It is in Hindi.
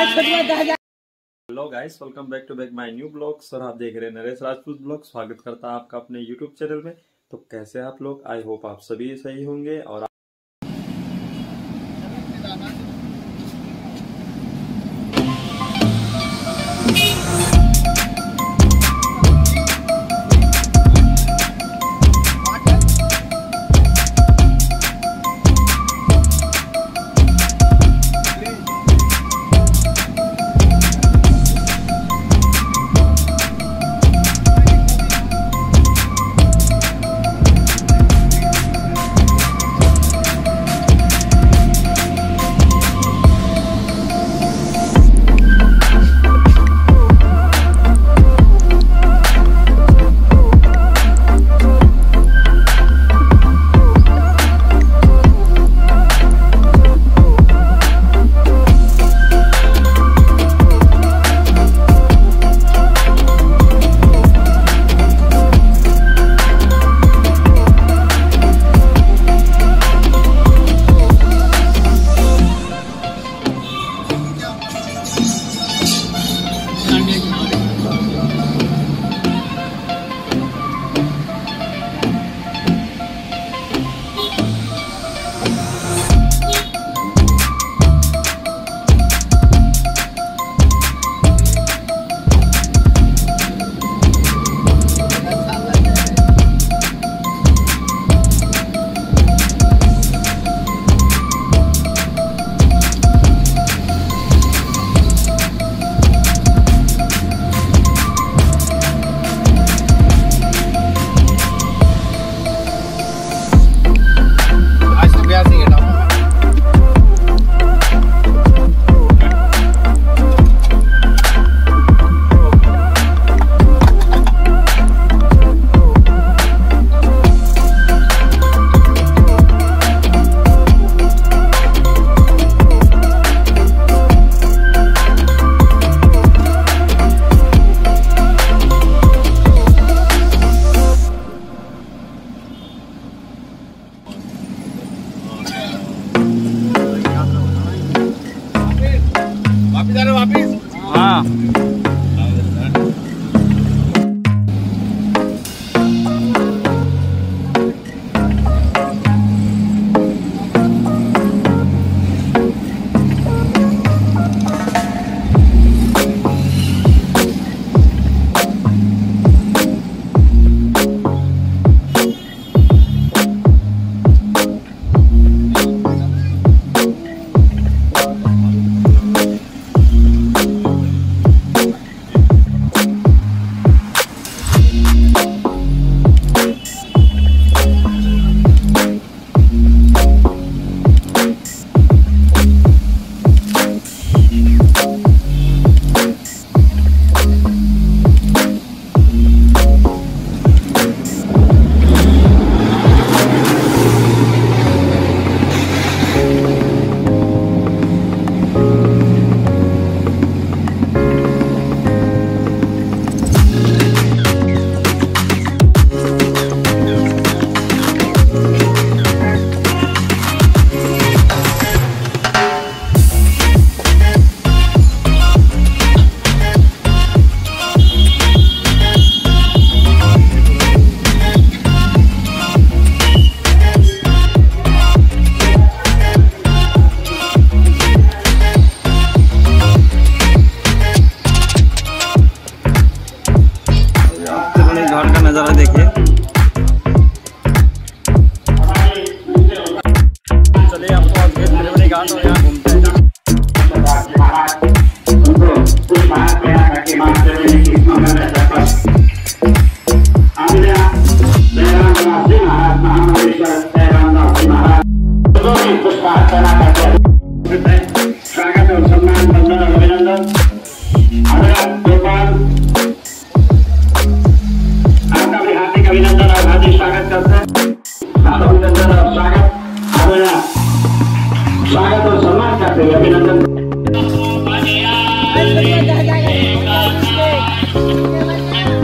Hello guys, welcome back to my new blogs और आप देख रहे हैं नरेश राजपूत ब्लॉग। स्वागत करता है आपका अपने यूट्यूब चैनल में। तो कैसे हैं आप लोग? आई होप आप सभी सही होंगे। और घर का नजारा देखिए। चलिए आपको आगे घाट और यहाँ घूमते हैं। स्वागत और सम्मान, वंदन और अभिनंदन। आपका भी हार्दिक अभिनंदन और हार्दिक स्वागत करते हैं। अभिनंदन और स्वागत, स्वागत और सम्मान करते हुए अभिनंदन।